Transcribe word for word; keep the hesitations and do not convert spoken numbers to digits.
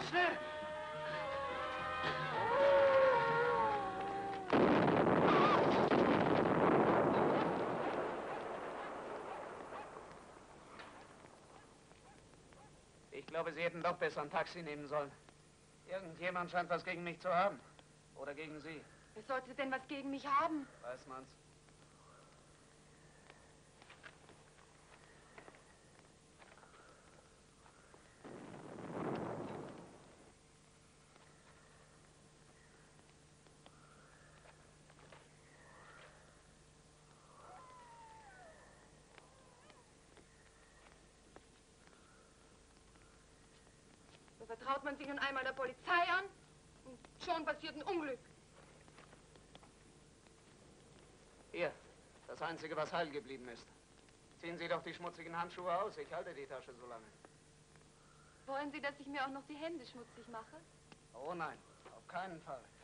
Schnell! Ich glaube, Sie hätten doch besser ein Taxi nehmen sollen. Irgendjemand scheint was gegen mich zu haben. Oder gegen Sie. Wer sollte denn was gegen mich haben? Weiß man's. Da vertraut man sich nun einmal der Polizei an und schon passiert ein Unglück. Hier, das Einzige, was heil geblieben ist. Ziehen Sie doch die schmutzigen Handschuhe aus. Ich halte die Tasche so lange. Wollen Sie, dass ich mir auch noch die Hände schmutzig mache? Oh nein, auf keinen Fall.